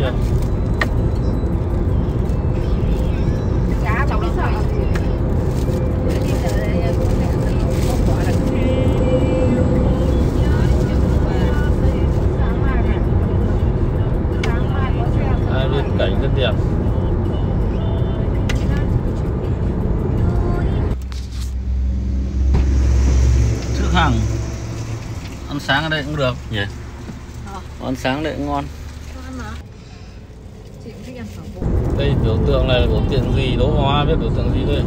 kìa. Hai bên cảnh rất đẹp. Trước hàng ăn sáng ở đây cũng được nhỉ. Ăn sáng đây cũng ngon. Đây biểu tượng này là biểu tượng gì? Đỗ Hoa biết biểu tượng gì đây?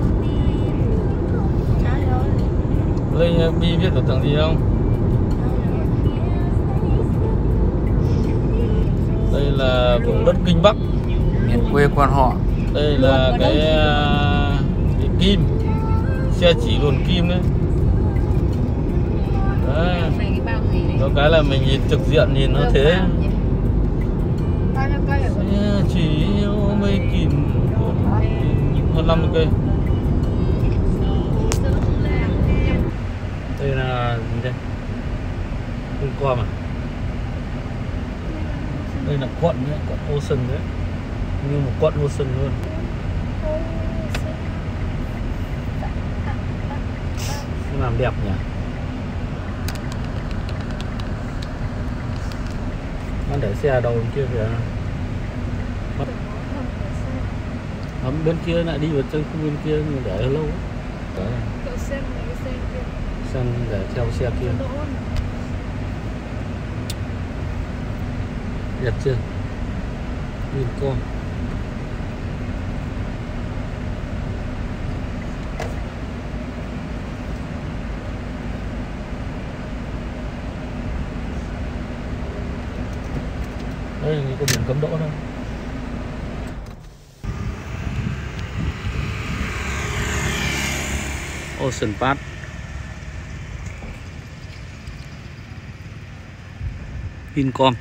Linh Bi biết biểu tượng gì không? Đây là vùng đất Kinh Bắc, miền quê quan họ. đây là cái kim, xe chỉ luồn kim đấy. Đấy. Có cái là mình nhìn trực diện nhìn nó thế. Chỉ yêu mấy kim hơn 50 cây. Đây là gì đây? Vincom à? Đây là quận đấy, quận Ocean đấy, như một quận Ocean luôn. Làm đẹp nhỉ? Nó để xe ở đầu bên kia kìa. Bên kia lại đi vào trong khu bên kia nhưng để lâu đấy. Xem để theo xe kia. Đẹp chưa? Vincom. Đây có biển cấm đỗ đâu. Ocean Park. Vincom.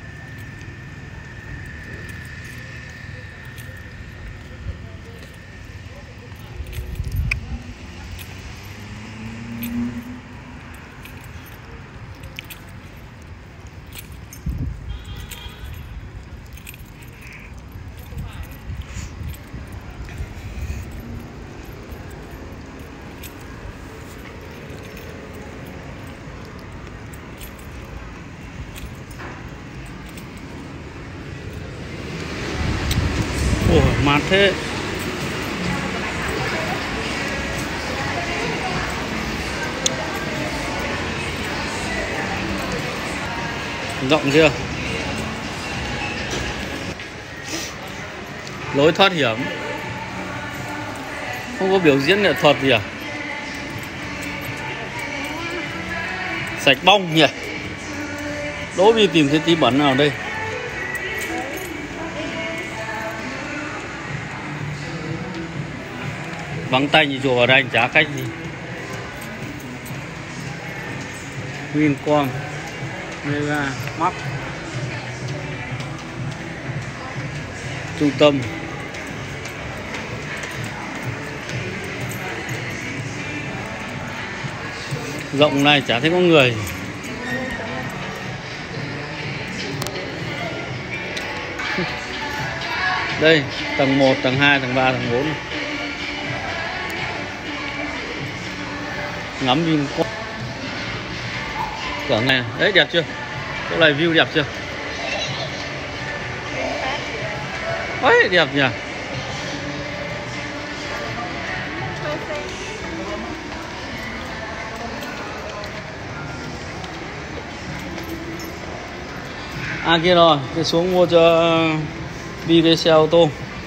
Ủa, mát thế. Rộng chưa? Lối thoát hiểm. Không có biểu diễn nghệ thuật gì à? Sạch bong nhỉ? Đỗ Bi tìm thấy tí bẩn nào đây? Vắng tay như chùa vào đây chả khách gì. Vincom, Mega, Mắc, trung tâm. Rộng này chả thấy có người. Đây, tầng 1, tầng 2, tầng 3, tầng 4. Ngắm Vincom. Cửa này, đấy đẹp chưa? Chỗ này view đẹp chưa? Ôi, đẹp nhỉ? À kia rồi, tôi xuống mua cho Bi cái xe ô tô.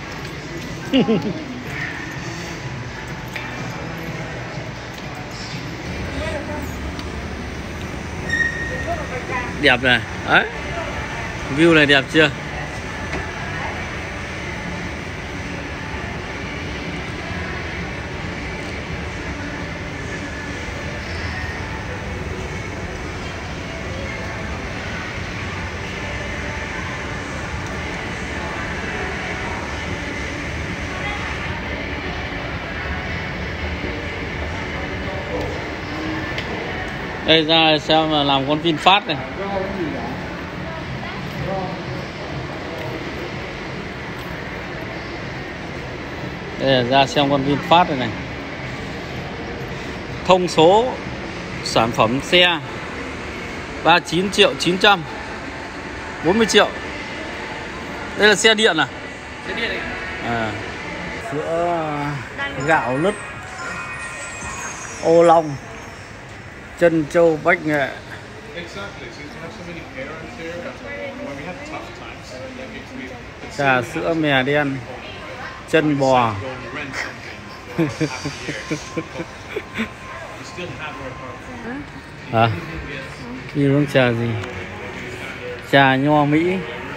Đẹp này, đấy. View này đẹp chưa? Đây ra xem mà làm con VinFast này. Đây là ra xem con VinFast này này. Thông số sản phẩm xe 39.940 triệu. Đây là xe điện à? Xe điện đấy. À. Sữa gạo lứt ô long trân châu bách nghệ. Trà sữa mè đen chân bò. À, đi uống trà gì? Trà nho Mỹ.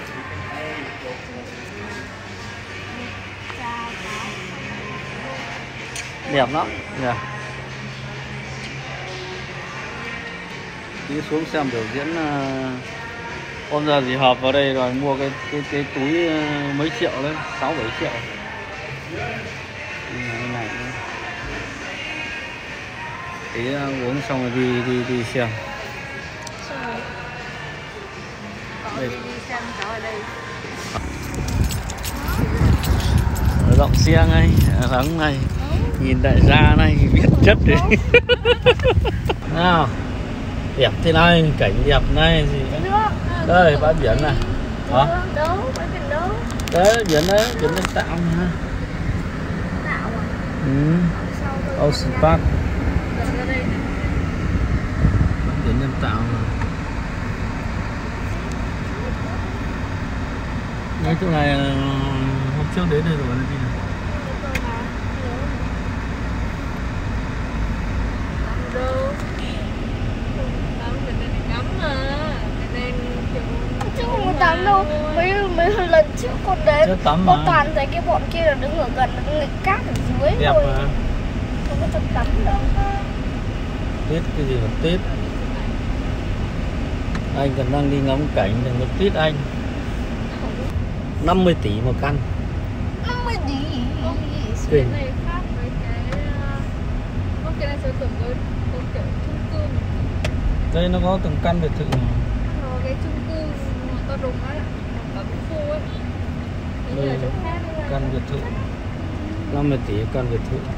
Đẹp lắm. Yeah. Đi xuống xem biểu diễn hôm giờ gì họp vào đây rồi mua cái túi mấy triệu đấy, 6-7 triệu. Cái này tí uống xong rồi đi xem. Đây. Giọng xe ngay, thắng này, nhìn đại gia này biết chất đấy. Nào, đẹp thế này, cảnh đẹp này gì? Đây bãi biển này. Hả? Đấy biển đấy, biển nhân tạo nha. Ocean Park. Biển nhân tạo. Cái chỗ này hôm trước đến đây rồi là gì nào? Chứ không có tắm đâu. Mấy lần trước con đến con toàn thấy cái bọn kia là đứng ở gần nghịch cát ở dưới đẹp thôi. mà. Không có thật tắm đâu. Tết cái gì mà Tết. Anh còn đang đi ngắm cảnh đừng có tít anh. 50 tỷ một căn. 50 tỷ. Cái này khác với cái này sử dụng với kiểu chung cư. Đây nó có từng căn biệt thự mà. Nó cái chung cư mà to đùng á, ở cái khu ấy. Như là chỗ khác ấy. Căn biệt thự 50 tỷ căn biệt thự.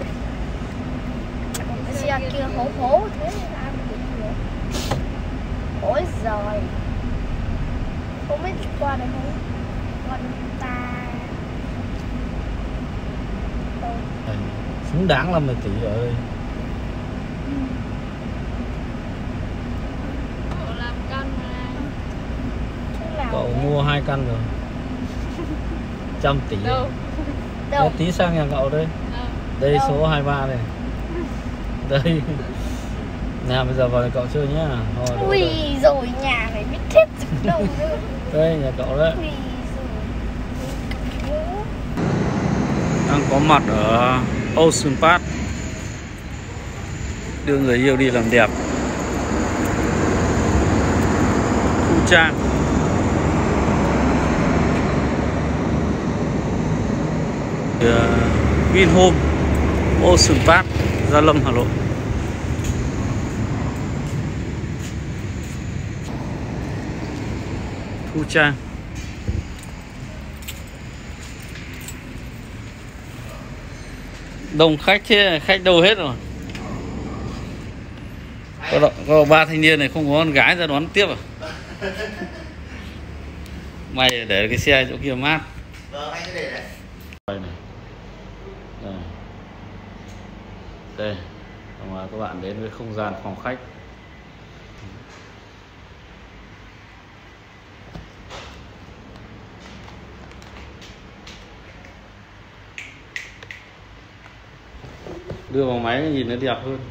Cái xe kia hố hố thế ai mà được nữa. Ôi giời. Không biết qua đây không? Con ta. Xứng đáng 50 tỷ ở đây. Cậu làm căn mà. Cậu mua 2 căn rồi. 100 tỷ. Đâu? Đâu? Tí sang nhà cậu đây. Đây Đâu? số 23 này. Đây. Nào bây giờ vào nhà cậu chơi nhá. Ui rồi nhà phải biết hết đâu nữa. Đây nhà cậu đấy. Ui rồi. Đang có mặt ở Ocean Park. Đưa người yêu đi làm đẹp. Thu Trang. Vinhome Ocean Park, Gia Lâm, Hà Nội. Thu Trang. Đông khách thế, khách đâu hết rồi. Có 3 thanh niên này không có con gái ra đón tiếp à? May để cái xe chỗ kia mát. Vâng, anh cứ để đấy. Đây này. Đây. Mà các bạn đến với không gian phòng khách. Đưa vào máy nhìn nó đẹp hơn.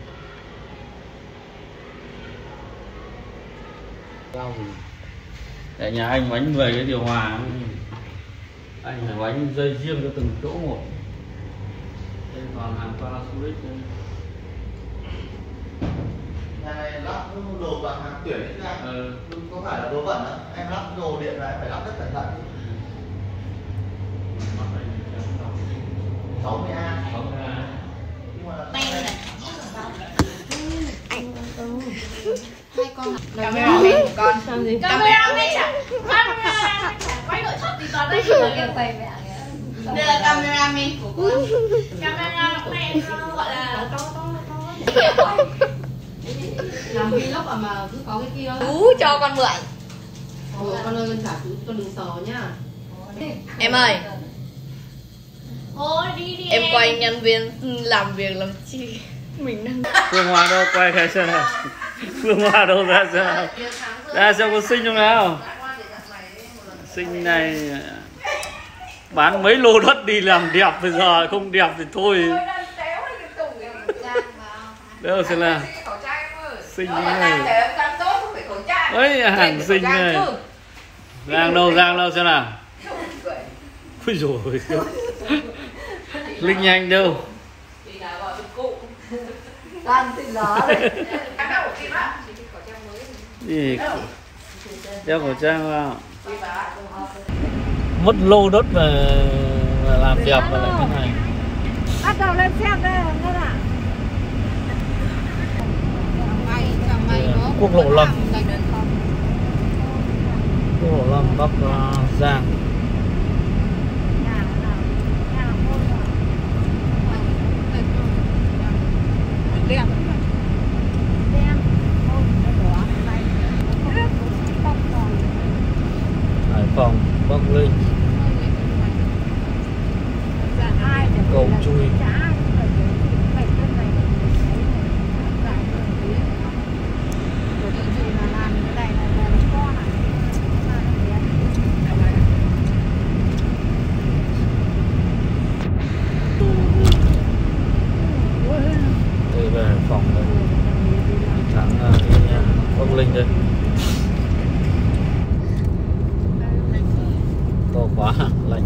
Sao gì? Tại nhà anh bánh 10 cái điều hòa. Anh phải bánh dây riêng cho từng chỗ một. Đây còn hàng Panasonic đây. Nhà này lắp đồ bằng hàng tuyển đấy ra. Có phải là đồ bẩn đâu. Em lắp đồ điện này phải lắp rất cẩn thận. 60A. Nhưng mà Hai con. Camera lên con. Làm gì? Camera lên chẳng. Quay nội thất thì toàn đây. Quay mẹ. Đây là cameraman của con. Cameraman gọi là to. Làm vlog mà cứ có cái kia. Chú cho con mượn. Ủa, con ơi con trả chú, con đừng sờ nhá. Em ơi, Thôi đi đi em quay nhân viên làm việc làm chi? Mình đang Phương Hoa đâu, quay cái xem nào. Phương Hoa đâu ra xem. Ra xem có xinh không nào. Xinh này bán mấy lô đất đi làm đẹp, bây giờ không đẹp thì thôi. Đâu xem nào. Xinh này. Ấy hàng xinh này. Giang đâu xem nào. Ui dồi. Linh Anh đâu. Gì? Đeo khẩu trang vào. Mất lô đất mà làm đẹp mà lại thế này. Bắt đầu lên xem đây các bạn. Quốc lộ 5. Quốc lộ 5 Bắc Giang. Hải Phòng, Bắc Ninh, Cầu Chui. Đây về Hải Phòng đây, thẳng đi Bắc Ninh đây. To quá lạnh.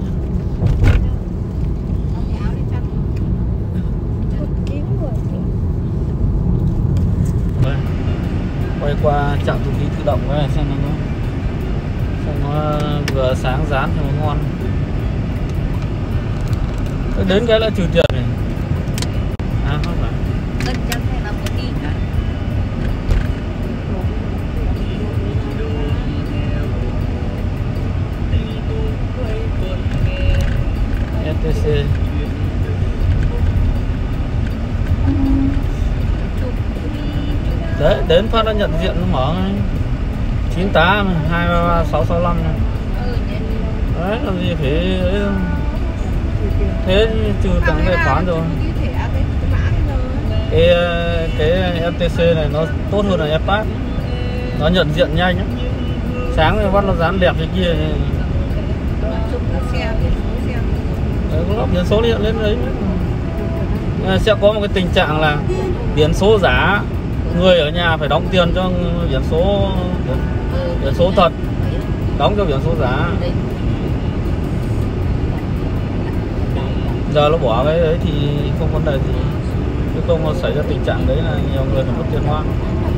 Đây, quay qua trạm thu phí tự động này xem nó vừa sáng rán thì nó ngon. Đến cái là trừ tiền này. À không phải. FTC. Đấy, đến phát đã nhận diện nó mở 98 233 665 này. Đấy, làm gì phải ấy đâu. Thế trừ từng tài khoản rồi. Cái FTC này nó tốt hơn là FPass. Nó nhận diện nhanh á. Sáng thì bắt nó dán đẹp cái kia. Đấy, có biển số hiện lên đấy. Sẽ có một cái tình trạng là biển số giả, người ở nhà phải đóng tiền cho biển số thật, đóng cho biển số giả. Giờ nó bỏ cái đấy thì không vấn đề gì, chứ không xảy ra tình trạng đấy là nhiều người phải mất tiền hoang.